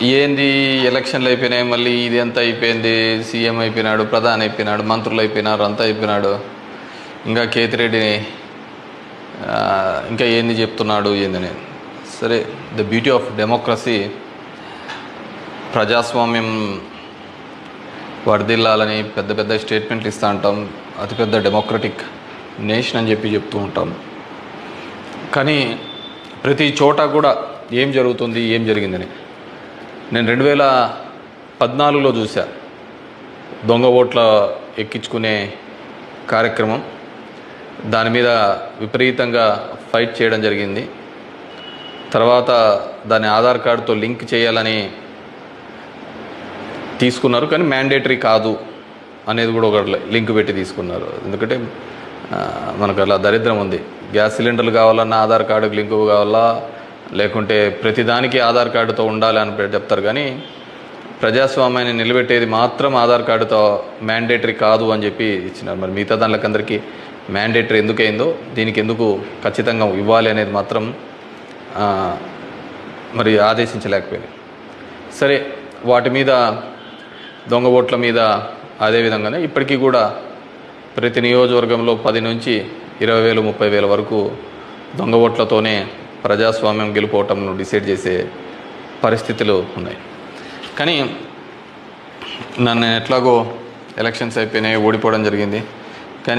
ఏంది ఎలక్షన్లు అయిపోయినాయి, మళ్ళీ ఇది అంతా అయిపోయింది, సీఎం అయిపోయినాడు, ప్రధాని అయిపోయినాడు, మంత్రులు అయిపోయినారు, అంతా అయిపోయినాడు, ఇంకా కేతిరెడ్డిని ఇంకా ఏంది చెప్తున్నాడు ఏందని. సరే, ద బ్యూటీ ఆఫ్ డెమోక్రసీ, ప్రజాస్వామ్యం వర్ధిల్లాలని పెద్ద పెద్ద స్టేట్మెంట్లు ఇస్తూ ఉంటాం, అతిపెద్ద డెమోక్రటిక్ నేషన్ అని చెప్తూ ఉంటాం. కానీ ప్రతి చోట కూడా ఏం జరుగుతుంది, ఏం జరిగిందని నేను 2014లో చూసా. దొంగ ఓట్ల ఎక్కించుకునే కార్యక్రమం, దాని మీద విపరీతంగా ఫైట్ చేయడం జరిగింది. తర్వాత దాన్ని ఆధార్ కార్డుతో లింక్ చేయాలని తీసుకున్నారు, కానీ మ్యాండేటరీ కాదు అనేది కూడా ఒక లింక్ పెట్టి తీసుకున్నారు. ఎందుకంటే మనకు అలా దరిద్రం ఉంది. గ్యాస్ సిలిండర్లు కావాలన్నా ఆధార్ కార్డుకి లింకు కావాలా, లేకుంటే ప్రతిదానికి ఆధార్ కార్డుతో ఉండాలి అని చెప్తారు. కానీ ప్రజాస్వామ్యాన్ని నిలబెట్టేది మాత్రం ఆధార్ కార్డుతో మ్యాండేటరీ కాదు అని చెప్పి ఇచ్చినారు. మరి మిగతా దానిలోకి అందరికీ మ్యాండేటరీ ఎందుకైందో, దీనికి ఎందుకు ఖచ్చితంగా ఇవ్వాలి అనేది మాత్రం మరి ఆదేశించలేకపోయింది. సరే, వాటి మీద దొంగ ఓట్ల మీద అదేవిధంగానే ఇప్పటికీ కూడా ప్రతి నియోజకవర్గంలో 10 నుంచి 20,000 30,000 వరకు దొంగ ఓట్లతోనే ప్రజాస్వామ్యం గెలుపోవటంను డిసైడ్ చేసే పరిస్థితులు ఉన్నాయి. కానీ నన్ను ఎట్లాగో ఎలక్షన్స్ అయిపోయినాయి, ఓడిపోవడం జరిగింది. కానీ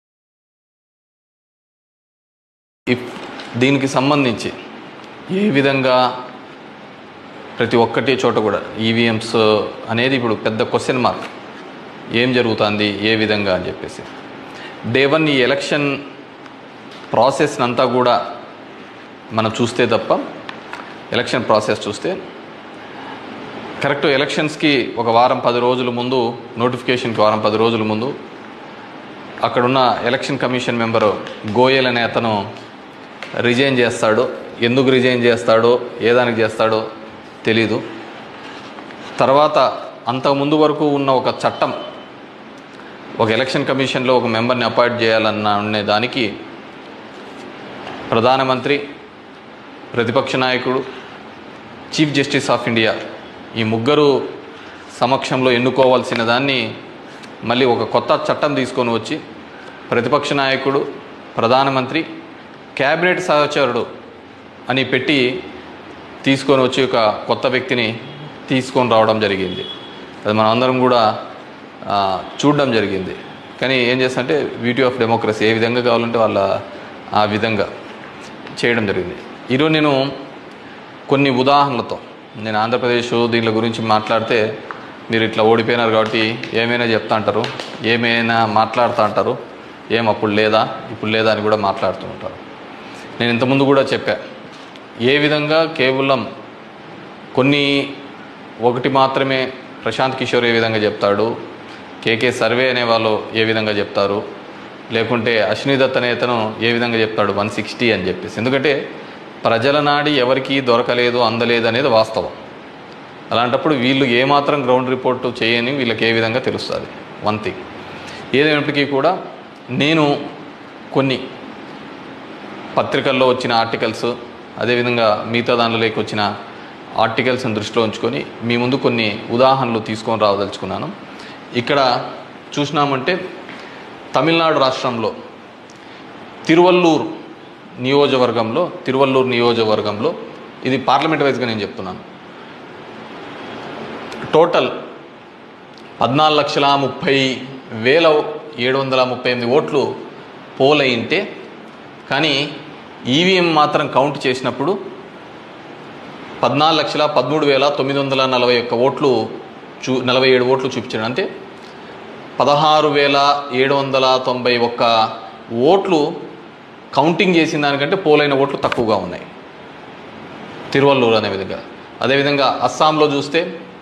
దీనికి సంబంధించి ఏ విధంగా ప్రతి ఒక్కటి చోట కూడా ఈవీఎంస్ అనేది ఇప్పుడు పెద్ద క్వశ్చన్ మార్క్. ఏం జరుగుతుంది, ఏ విధంగా అని చెప్పేసి డే 1 ఈ ఎలక్షన్ ప్రాసెస్ అంతా కూడా మనం చూస్తే తప్ప, ఎలక్షన్ ప్రాసెస్ చూస్తే కరెక్ట్ ఎలక్షన్స్కి ఒక వారం 10 రోజుల ముందు, నోటిఫికేషన్కి వారం 10 రోజుల ముందు అక్కడున్న ఎలక్షన్ కమిషన్ మెంబరు గోయల్ అనే అతను రిజైన్ చేస్తాడు. ఎందుకు రిజైన్ చేస్తాడో, ఏ దానికి చేస్తాడో తెలీదు. తర్వాత అంతకుముందు వరకు ఉన్న ఒక చట్టం, ఒక ఎలక్షన్ కమిషన్లో ఒక మెంబర్ని అపాయింట్ చేయాలన్న దానికి ప్రధానమంత్రి, ప్రతిపక్ష నాయకుడు, చీఫ్ జస్టిస్ ఆఫ్ ఇండియా ఈ ముగ్గురు సమక్షంలో ఎన్నుకోవాల్సిన దాన్ని మళ్ళీ ఒక కొత్త చట్టం తీసుకొని వచ్చి ప్రతిపక్ష నాయకుడు, ప్రధానమంత్రి, క్యాబినెట్ సహచరుడు అని పెట్టి తీసుకొని వచ్చి ఒక కొత్త వ్యక్తిని తీసుకొని రావడం జరిగింది. అది మనం అందరం కూడా చూడడం జరిగింది. కానీ ఏం చేస్తారంటే బ్యూటీ ఆఫ్ డెమోక్రసీ, ఏ విధంగా కావాలంటే వాళ్ళ ఆ విధంగా చేయడం జరిగింది. ఈరోజు నేను కొన్ని ఉదాహరణలతో, నేను ఆంధ్రప్రదేశ్ దీని గురించి మాట్లాడితే మీరు ఇట్లా ఓడిపోయినారు కాబట్టి ఏమైనా చెప్తా అంటారు, ఏమైనా మాట్లాడుతూ అంటారు, ఏం అప్పుడు లేదా ఇప్పుడు లేదా అని కూడా మాట్లాడుతూ ఉంటారు. నేను ఇంతకుముందు కూడా చెప్పా, ఏ విధంగా కేవలం ఒకటి మాత్రమే ప్రశాంత్ కిషోర్ ఏ విధంగా చెప్తాడు, కేకే సర్వే అనే వాళ్ళు ఏ విధంగా చెప్తారు, లేకుంటే అశ్విని దత్ అనే అతను ఏ విధంగా చెప్తాడు 160 అని చెప్పేసి. ఎందుకంటే ప్రజల నాడి ఎవరికి దొరకలేదు, అందలేదు అనేది వాస్తవం. అలాంటప్పుడు వీళ్ళు ఏమాత్రం గ్రౌండ్ రిపోర్టు చేయని వీళ్ళకి ఏ విధంగా తెలుస్తుంది. వన్ థింగ్ ఏదైనప్పటికీ కూడా నేను కొన్ని పత్రికల్లో వచ్చిన ఆర్టికల్స్, అదేవిధంగా మిగతా దానిలోకి వచ్చిన ఆర్టికల్స్ని దృష్టిలో ఉంచుకొని మీ ముందు కొన్ని ఉదాహరణలు తీసుకొని రావదలుచుకున్నాను. ఇక్కడ చూసినామంటే తమిళనాడు రాష్ట్రంలో తిరువల్లూరు నియోజకవర్గంలో ఇది పార్లమెంట్ వైజ్గా నేను చెప్తున్నాను, టోటల్ 14,30,738 ఓట్లు పోల్ అయింటే, కానీ ఈవీఎం మాత్రం కౌంట్ చేసినప్పుడు 14,13,941 ఓట్లు 47 ఓట్లు చూపించాడు. అంటే 16,791 ఓట్లు కౌంటింగ్ చేసిన దానికంటే పోలైన ఓట్లు తక్కువగా ఉన్నాయి తిరువల్లూరు అనే విధంగా. అదేవిధంగా అస్సాంలో చూస్తే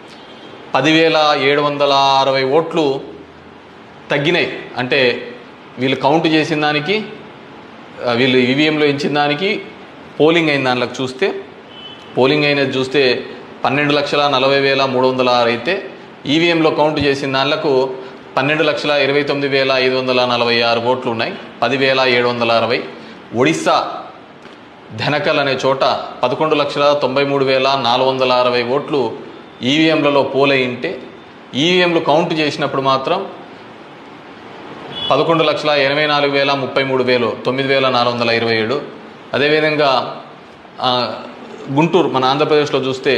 10,760 ఓట్లు తగ్గినాయి. అంటే వీళ్ళు కౌంట్ చేసిన దానికి, వీళ్ళు ఈవీఎంలో ఇచ్చిన దానికి పోలింగ్ అయిన దానిలోకి చూస్తే, పోలింగ్ అయినది చూస్తే 12,40,306 అయితే ఈవీఎంలో కౌంట్ చేసిన దానిలకు 12,29,546 ఓట్లు ఉన్నాయి, 10,760. ఒడిస్సా ధనకల్ అనే చోట 11,93,460 ఓట్లు ఈవీఎంలలో పోలయింటే ఈవీఎంలు కౌంట్ చేసినప్పుడు మాత్రం 11,84,033 9,427. అదేవిధంగా గుంటూరు మన ఆంధ్రప్రదేశ్లో చూస్తే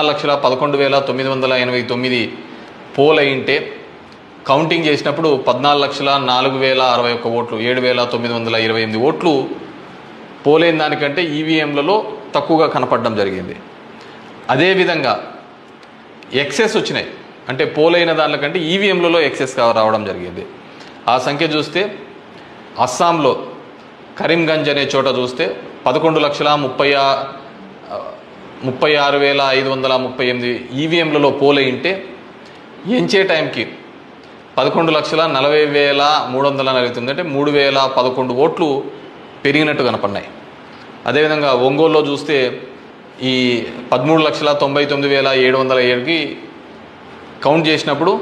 14,11,989 పోలయింటే కౌంటింగ్ చేసినప్పుడు 14,04,061 ఓట్లు 7,928 ఓట్లు పోలైన దానికంటే ఈవీఎంలలో తక్కువగా కనపడడం జరిగింది. అదేవిధంగా ఎక్సెస్ వచ్చినాయి, అంటే పోలైన దానికంటే ఈవీఎంలలో ఎక్సెస్ రావడం జరిగింది. ఆ సంఖ్య చూస్తే అస్సాంలో కరీంగంజ్ అనే చోట చూస్తే 11,36,538 ఈవీఎంలలో పోలయింటే ఎంచే టైంకి 11,40,349 అంటే 3,011 ఓట్లు పెరిగినట్టు కనపడినాయి. అదేవిధంగా ఒంగోలులో చూస్తే ఈ 13,99,707కి కౌంట్ చేసినప్పుడు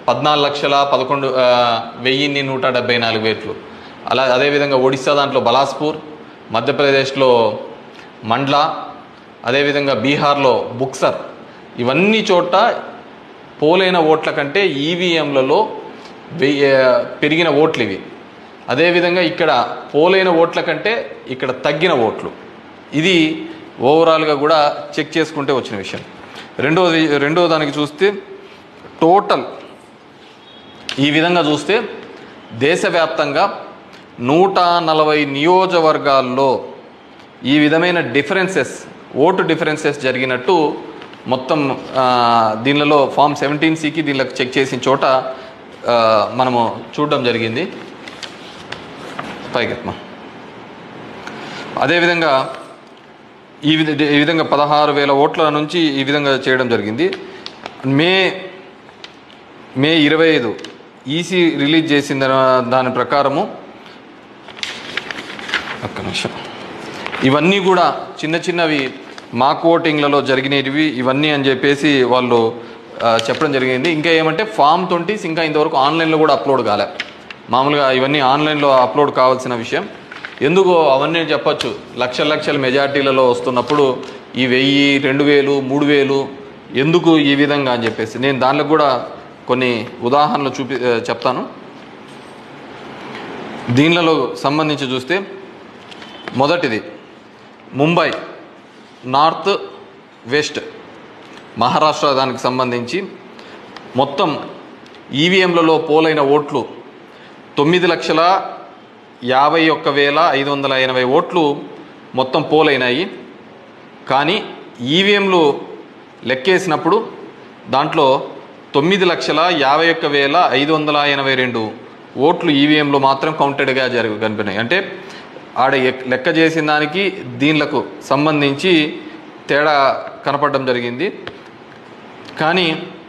14,11,174 ఓట్లు. అదేవిధంగా ఒడిశా దాంట్లో బలాస్పూర్, మధ్యప్రదేశ్లో మండ్లా, అదేవిధంగా బీహార్లో బుక్సర్, ఇవన్నీ చోట పోలైన ఓట్ల కంటే ఈవీఎంలలో పెరిగిన ఓట్లు ఇవి. అదేవిధంగా ఇక్కడ పోలైన ఓట్ల కంటే ఇక్కడ తగ్గిన ఓట్లు. ఇది ఓవరాల్గా కూడా చెక్ చేసుకుంటే వచ్చిన విషయం. రెండో దానికి చూస్తే టోటల్ ఈ విధంగా చూస్తే దేశవ్యాప్తంగా 140 నియోజకవర్గాల్లో ఈ విధమైన ఓటు డిఫరెన్సెస్ జరిగినట్టు మొత్తం దీనిలో ఫామ్ 17C దీనిలోకి చెక్ చేసిన చోట మనము చూడడం జరిగింది. పైకెత్మా. అదేవిధంగా ఈ విధంగా 16,000 ఓట్ల నుంచి ఈ విధంగా చేయడం జరిగింది. మే 25 ఈసీ రిలీజ్ చేసిన దాని ప్రకారము ఒక్క నిమిషం, ఇవన్నీ కూడా చిన్నవి మాక్ ఓటింగ్లలో జరిగినవి ఇవన్నీ అని చెప్పేసి వాళ్ళు చెప్పడం జరిగింది. ఇంకా ఏమంటే ఫామ్ 20 ఇంకా ఇంతవరకు ఆన్లైన్లో కూడా అప్లోడ్ కాలే. మామూలుగా ఇవన్నీ ఆన్లైన్లో అప్లోడ్ కావాల్సిన విషయం. ఎందుకో అవన్నీ చెప్పచ్చు, లక్షల మెజార్టీలలో వస్తున్నప్పుడు ఈ 1000, 2000, 3000 ఎందుకు ఈ విధంగా అని చెప్పేసి నేను దానిలో కూడా కొన్ని ఉదాహరణలు చెప్తాను. దీనిలో సంబంధించి చూస్తే మొదటిది ముంబై నార్త్ వెస్ట్ మహారాష్ట్ర దానికి సంబంధించి మొత్తం ఈవీఎంలలో పోలైన ఓట్లు 9,51,580 ఓట్లు మొత్తం పోలైనాయి. కానీ ఈవీఎంలు లెక్కేసినప్పుడు దాంట్లో 9,51,582 ఓట్లు ఈవీఎంలో మాత్రం కౌంటెడ్గా కనిపినాయి. అంటే ఆడ లెక్క చేసిన దానికి దీనిలకు సంబంధించి తేడా కనపడడం జరిగింది. కానీ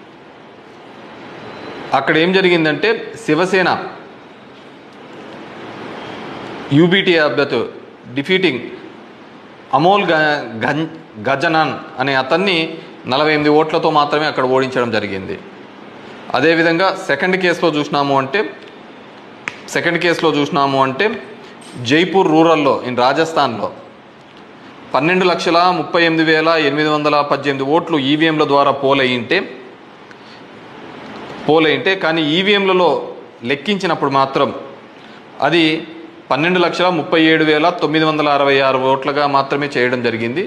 అక్కడ ఏం జరిగిందంటే శివసేన యూబీటీ అభ్యర్థి డిఫీటింగ్ అమోల్ గజనన్ అనే అతన్ని 48 ఓట్లతో మాత్రమే అక్కడ ఓడించడం జరిగింది. అదేవిధంగా సెకండ్ కేసులో చూసినాము అంటే జైపూర్ రూరల్లో రాజస్థాన్లో 12,38,818 ఓట్లు ఈవీఎంల ద్వారా పోలయింటే కానీ ఈవీఎంలలో లెక్కించినప్పుడు మాత్రం అది 12,37,966 ఓట్లుగా మాత్రమే చేయడం జరిగింది.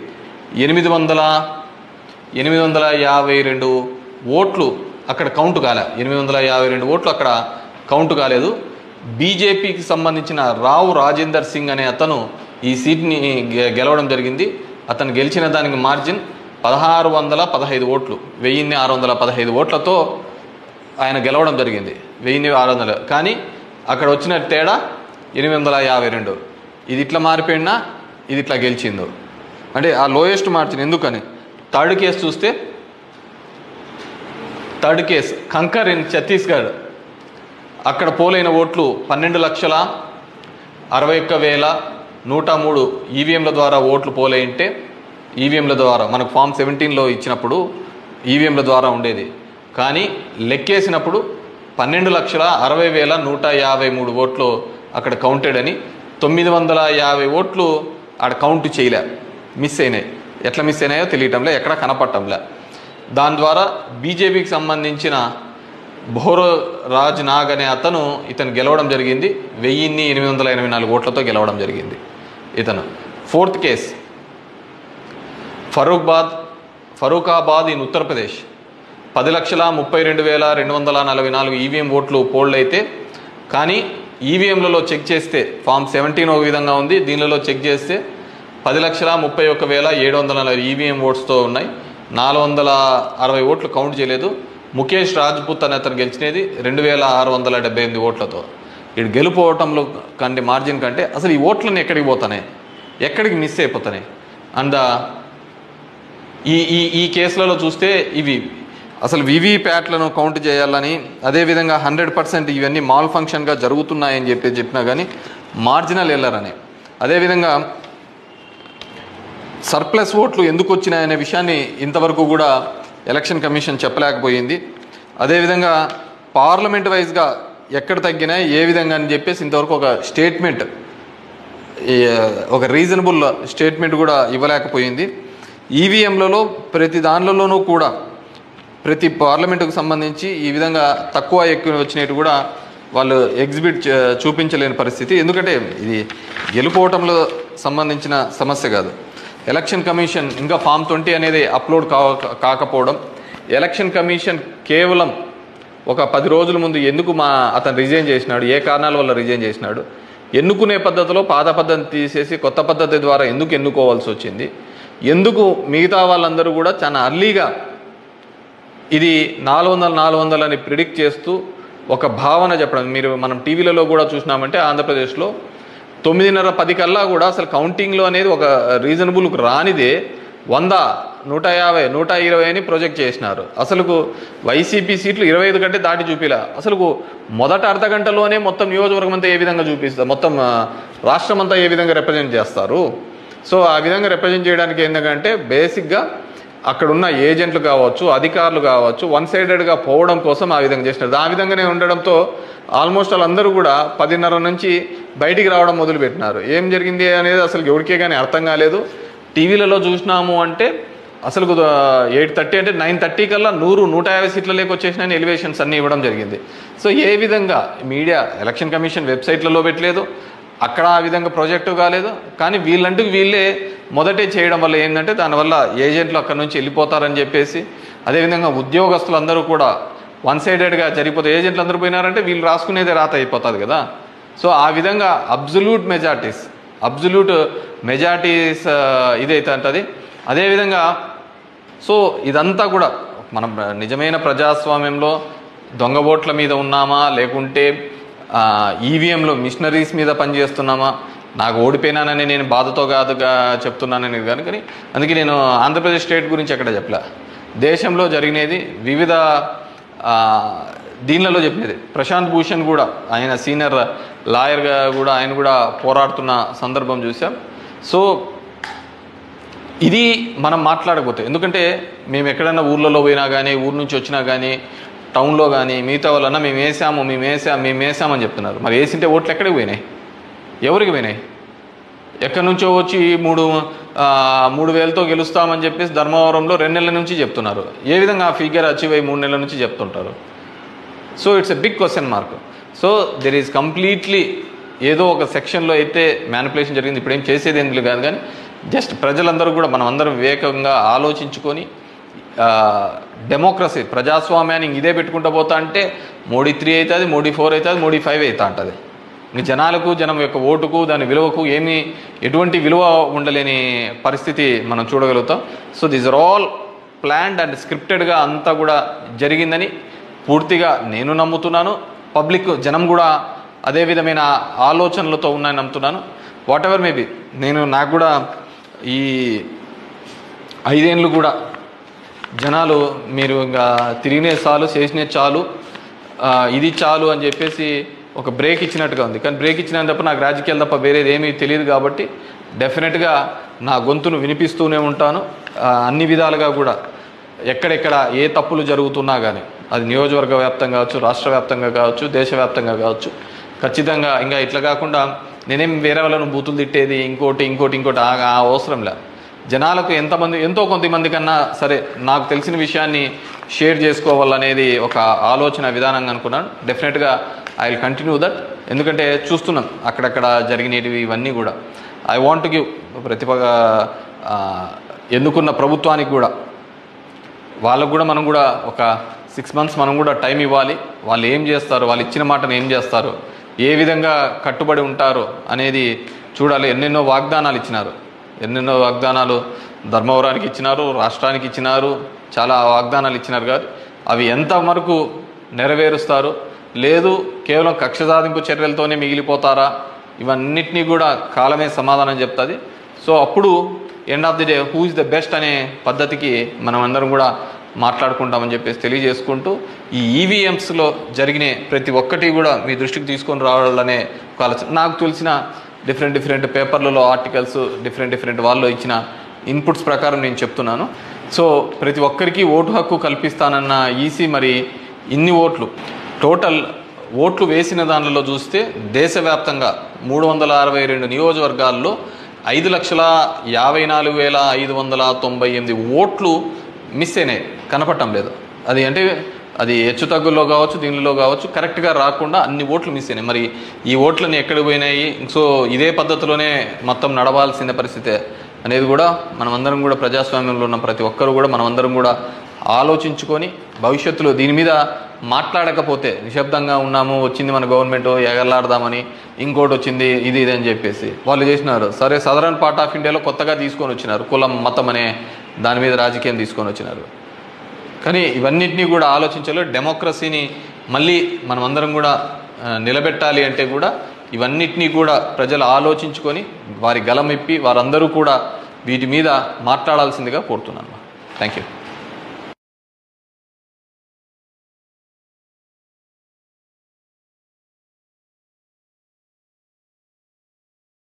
852 ఓట్లు అక్కడ కౌంట్ కాలే. 852 ఓట్లు అక్కడ కౌంట్ కాలేదు. బీజేపీకి సంబంధించిన రావు రాజేందర్ సింగ్ అనే అతను ఈ సీట్ని గెలవడం జరిగింది. అతను గెలిచిన దానికి మార్జిన్ 1,615 ఓట్లు, 1,615 ఓట్లతో ఆయన గెలవడం జరిగింది. 1,600. కానీ అక్కడ వచ్చిన తేడా 852. ఇది ఇట్లా మారిపోయినా ఇది ఇట్లా గెలిచిందో అంటే ఆ లోయెస్ట్ మార్జిన్. ఎందుకని థర్డ్ కేసు చూస్తే కంకర్ ఇన్ ఛత్తీస్గఢ్ అక్కడ పోలైన ఓట్లు 12,61,103 ఈవీఎంల ద్వారా ఓట్లు పోలైంటే ఈవీఎంల ద్వారా మనకు ఫామ్ 17లో ఇచ్చినప్పుడు ఈవీఎంల ద్వారా ఉండేది. కానీ లెక్కేసినప్పుడు 12,60,153 ఓట్లు అక్కడ కౌంటెడ్ అని 950 ఓట్లు ఆడ కౌంట్ చేయలే, మిస్ అయినాయి. ఎట్లా మిస్ అయినాయో తెలియటంలే, ఎక్కడ కనపడటంలే. దాని ద్వారా బీజేపీకి సంబంధించిన భోరో రాజ్ నాగ్ అనే ఇతను గెలవడం జరిగింది. 1884 ఓట్లతో గెలవడం జరిగింది ఇతను. Fourth case Farrukhabad in Uttar Pradesh. 10,32,244 EVM ఓట్లు పోల్డ్ అయితే, కానీ ఈవీఎంలలో చెక్ చేస్తే ఫామ్ 17 ఒక విధంగా ఉంది, దీనిలో చెక్ చేస్తే 10,31,740 ఈవీఎం ఓట్స్తో ఉన్నాయి. 460 ఓట్లు కౌంట్ చేయలేదు. ముఖేష్ రాజ్పుత్ అనే అతను గెలిచినది 2,678 ఓట్లతో. ఇటు గెలుపోవటంలో కంటే మార్జిన్ కంటే అసలు ఈ ఓట్లన్నీ ఎక్కడికి పోతున్నాయి, ఎక్కడికి మిస్ అయిపోతున్నాయి. అండ్ ఈ కేసులలో చూస్తే ఇవి అసలు వీవీప్యాట్లను కౌంట్ చేయాలని, అదేవిధంగా 100% ఇవన్నీ మాల్ ఫంక్షన్గా జరుగుతున్నాయని చెప్పినా కానీ మార్జినల్ ఎర్రర్ అని, అదేవిధంగా సర్ప్లస్ ఓట్లు ఎందుకు వచ్చినాయనే విషయాన్ని ఇంతవరకు కూడా ఎలక్షన్ కమిషన్ చెప్పలేకపోయింది. అదేవిధంగా పార్లమెంట్ వైజ్గా ఎక్కడ తగ్గినాయి ఏ విధంగా అని చెప్పేసి ఇంతవరకు ఒక స్టేట్మెంట్, ఒక రీజనబుల్ స్టేట్మెంట్ కూడా ఇవ్వలేకపోయింది. ఈవీఎంలలో ప్రతి దానిలోనూ కూడా ప్రతి పార్లమెంటుకు సంబంధించి ఈ విధంగా తక్కువ ఎక్కువ వచ్చినట్టు కూడా వాళ్ళు చూపించలేని పరిస్థితి. ఎందుకంటే ఇది గెలుపోవటంలో సంబంధించిన సమస్య కాదు. ఎలక్షన్ కమిషన్ ఇంకా ఫామ్ 20 అనేది అప్లోడ్ కాకపోవడం, ఎలక్షన్ కమిషన్ కేవలం ఒక 10 రోజుల ముందు ఎందుకు అతను రిజైన్ చేసినాడు, ఏ కారణాల వల్ల రిజైన్ చేసినాడు, ఎన్నుకునే పద్ధతిలో పాత పద్ధతిని తీసేసి కొత్త పద్ధతి ద్వారా ఎందుకు ఎన్నుకోవాల్సి వచ్చింది, ఎందుకు మిగతా వాళ్ళందరూ కూడా చాలా అర్లీగా ఇది 400 అని ప్రిడిక్ట్ చేస్తూ ఒక భావన చెప్పడం. మనం టీవీలలో కూడా చూసినామంటే ఆంధ్రప్రదేశ్లో 9:30-10 కల్లా కూడా అసలు కౌంటింగ్లో అనేది ఒక రీజనబుల్కి రానిదే 100, 150, 120 అని ప్రొజెక్ట్ చేసినారు. అసలుకు వైసీపీ సీట్లు 25 కంటే దాటి చూపిలా. అసలుకు మొదట అర్ధ గంటలోనే మొత్తం నియోజకవర్గం అంతా ఏ విధంగా చూపిస్తారు, మొత్తం రాష్ట్రం అంతా ఏ విధంగా రిప్రజెంట్ చేస్తారు. సో ఆ విధంగా రిప్రజెంట్ చేయడానికి ఏంటంటే బేసిక్గా అక్కడున్న ఏజెంట్లు కావచ్చు, అధికారులు కావచ్చు, వన్ సైడెడ్గా పోవడం కోసం ఆ విధంగా చేసినారు. ఆ విధంగానే ఉండడంతో ఆల్మోస్ట్ వాళ్ళందరూ కూడా 10:30 నుంచి బయటికి రావడం మొదలుపెట్టినారు. ఏం జరిగింది అనేది అసలు ఎవరికే కానీ అర్థం కాలేదు. టీవీలలో చూసినాము అంటే అసలు 8:30 అంటే 9:30 కల్లా 100-150 సీట్ల లేక వచ్చేసిన ఎలివేషన్స్ అన్నీ ఇవ్వడం జరిగింది. సో ఏ విధంగా మీడియా ఎలక్షన్ కమిషన్ వెబ్సైట్లలో పెట్టలేదు, అక్కడ ఆ విధంగా ప్రాజెక్టు కాలేదు. కానీ వీళ్ళంటూ వీళ్ళే మొదటే చేయడం వల్ల ఏంటంటే దానివల్ల ఏజెంట్లు అక్కడ నుంచి వెళ్ళిపోతారని చెప్పేసి, అదేవిధంగా ఉద్యోగస్తులు అందరూ కూడా వన్ సైడెడ్గా జరిగిపోతే ఏజెంట్లు అందరూ పోయినారంటే వీళ్ళు రాసుకునేదే రాత అయిపోతుంది కదా. సో ఆ విధంగా అబ్జల్యూట్ మెజారిటీస్ ఇదైతే అంటది. అదేవిధంగా సో ఇదంతా కూడా మనం నిజమైన ప్రజాస్వామ్యంలో దొంగ ఓట్ల మీద ఉన్నామా, లేకుంటే ఈవీఎంలో మిషనరీస్ మీద పనిచేస్తున్నామా, నాకు ఓడిపోయినానని నేను బాధతో కాదుగా చెప్తున్నానని కానీ అందుకే నేను ఆంధ్రప్రదేశ్ స్టేట్ గురించి ఎక్కడ చెప్పలే. దేశంలో జరిగినది వివిధ దీనిలలో చెప్పినది. ప్రశాంత్ భూషణ్ కూడా ఆయన సీనియర్ లాయర్గా కూడా ఆయన కూడా పోరాడుతున్న సందర్భం చూసాం. సో ఇది మనం మాట్లాడకపోతే, ఎందుకంటే మేము ఎక్కడైనా ఊర్లలో పోయినా కానీ, ఊరు నుంచి వచ్చినా కానీ, టౌన్లో కానీ మిగతా వాళ్ళన్నా మేము వేసామని చెప్తున్నారు. మరి వేసింటే ఓట్లు ఎక్కడికి పోయినాయి, ఎవరికి పోయినాయి? ఎక్కడి నుంచో వచ్చి 3,000తో గెలుస్తామని చెప్పేసి ధర్మవరంలో 2 నెలల నుంచి చెప్తున్నారు. ఏ విధంగా ఆ ఫిగర్ అచీవ్ అయ్యి 3 నెలల నుంచి చెప్తుంటారు? So it's a big question mark. So there is completely ఏదో ఒక సెక్షన్లో అయితే మ్యానిపులేషన్ జరిగింది. ఇప్పుడు ఏం చేసేది ఎందుకు కాదు, కానీ జస్ట్ ప్రజలందరూ కూడా మనం అందరం వివేకంగా ఆలోచించుకొని డెమోక్రసీ ప్రజాస్వామ్యాన్ని ఇదే పెట్టుకుంటూ పోతా అంటే మోడీ 3 అవుతుంది, మోడీ 4 అవుతుంది, మోడీ 5 అవుతా ఉంటుంది. ఇంక జనం యొక్క ఓటుకు దాని విలువకు ఎటువంటి విలువ ఉండలేని పరిస్థితి మనం చూడగలుగుతాం. So these are all planned and స్క్రిప్టెడ్గా అంతా కూడా జరిగిందని పూర్తిగా నేను నమ్ముతున్నాను. పబ్లిక్ జనం కూడా అదే విధమైన ఆలోచనలతో ఉన్నాయని నమ్ముతున్నాను. వాట్ ఎవర్ మేబీ నాకు కూడా ఈ 5 ఏళ్ళు కూడా జనాలు మీరు ఇంకా తిరిగినే చాలు, చేసినే చాలు, ఇది చాలు అని చెప్పేసి ఒక బ్రేక్ ఇచ్చినట్టుగా ఉంది. కానీ బ్రేక్ ఇచ్చినంత తప్ప నాకు రాజకీయాలు తప్ప వేరేది ఏమీ తెలియదు. కాబట్టి డెఫినెట్గా నా గొంతును వినిపిస్తూనే ఉంటాను. అన్ని విధాలుగా కూడా ఎక్కడెక్కడ ఏ తప్పులు జరుగుతున్నా కానీ, అది నియోజకవర్గ వ్యాప్తంగా కావచ్చు, రాష్ట్ర వ్యాప్తంగా కావచ్చు, దేశవ్యాప్తంగా కావచ్చు, ఖచ్చితంగా ఇంకా ఇట్లా కాకుండా నేనేం వేరే వాళ్ళను బూతులు తిట్టేది ఇంకోటి ఆ అవసరం లే. జనాలకు ఎంతో కొంతమంది కన్నా సరే నాకు తెలిసిన విషయాన్ని షేర్ చేసుకోవాలనేది ఒక ఆలోచన విధానంగా అనుకున్నాను. డెఫినెట్గా ఐ విల్ కంటిన్యూ దట్. ఎందుకంటే చూస్తున్నాం అక్కడక్కడ జరిగినవి ఇవన్నీ కూడా. ఐ వాంట్ టు గివ్ ఎన్నుకున్న ప్రభుత్వానికి కూడా వాళ్ళకు కూడా మనం కూడా ఒక 6 months మనం కూడా టైం ఇవ్వాలి. వాళ్ళు ఏం చేస్తారు, వాళ్ళు ఇచ్చిన మాటను ఏం చేస్తారు, ఏ విధంగా కట్టుబడి ఉంటారు అనేది చూడాలి. ఎన్నెన్నో వాగ్దానాలు ధర్మవరానికి ఇచ్చినారు, రాష్ట్రానికి ఇచ్చినారు, చాలా వాగ్దానాలు ఇచ్చినారు. కాదు అవి ఎంతవరకు నెరవేరుస్తారు, లేదు కేవలం కక్ష సాధింపు చర్యలతోనే మిగిలిపోతారా, ఇవన్నిటినీ కూడా కాలమే సమాధానం చెప్తుంది. సో అప్పుడు end of the day who is the best అనే పద్ధతికి మనం అందరం కూడా మాట్లాడుకుంటామని చెప్పేసి తెలియజేసుకుంటూ, ఈ ఈవీఎంస్లో జరిగిన ప్రతి ఒక్కటి కూడా మీ దృష్టికి తీసుకొని రావాలనే ఒక ఆలోచన. నాకు తెలిసిన డిఫరెంట్ పేపర్లలో ఆర్టికల్స్ డిఫరెంట్ వాళ్ళు ఇచ్చిన ఇన్పుట్స్ ప్రకారం నేను చెప్తున్నాను. సో ప్రతి ఒక్కరికి ఓటు హక్కు కల్పిస్తానన్న ఈసీ మరి ఇన్ని టోటల్ ఓట్లు వేసిన దానిలో చూస్తే దేశవ్యాప్తంగా 362 నియోజకవర్గాల్లో 5,54,598 ఓట్లు మిస్ అయినాయి, కనపడటం లేదు. అది అంటే అది హెచ్చు తగ్గుల్లో కావచ్చు, దీనిలో కావచ్చు, కరెక్ట్గా రాకుండా అన్ని ఓట్లు మిస్ అయినాయి. మరి ఈ ఓట్లని ఎక్కడికి పోయినాయి? సో ఇదే పద్ధతిలోనే మొత్తం నడవాల్సిన పరిస్థితే అనేది కూడా మనమందరం కూడా ప్రజాస్వామ్యంలో ఉన్న ప్రతి ఒక్కరు కూడా మనమందరం కూడా ఆలోచించుకొని భవిష్యత్తులో దీని మీద మాట్లాడకపోతే నిశ్శబ్దంగా ఉన్నాము, వచ్చింది మన గవర్నమెంట్ ఎగలాడదామని, ఇంకోటి వచ్చింది ఇది అని చెప్పేసి వాళ్ళు చేసినారు. సరే సదరన్ పార్ట్ ఆఫ్ ఇండియాలో కొత్తగా తీసుకొని వచ్చినారు, కులం మతం అనే దాని మీద రాజకీయం తీసుకొని వచ్చినారు. కానీ ఇవన్నిటినీ కూడా ఆలోచించాలి. డెమోక్రసీని మళ్ళీ మనమందరం కూడా నిలబెట్టాలి అంటే కూడా ఇవన్నిటినీ కూడా ప్రజలు ఆలోచించుకొని వారి గలం ఇప్పి వారందరూ కూడా వీటి మీద మాట్లాడాల్సిందిగా కోరుతున్నాను. Thank you.